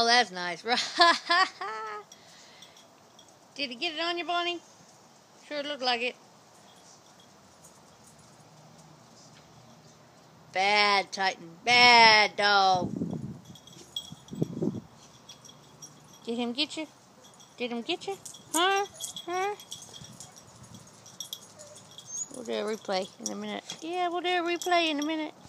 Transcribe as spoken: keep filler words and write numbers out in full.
Oh, that's nice. Did he get it on you, Bonnie? Sure looked like it. Bad Titan. Bad dog. Did him get you? Did him get you? Huh? Huh? We'll do a replay in a minute. Yeah, we'll do a replay in a minute.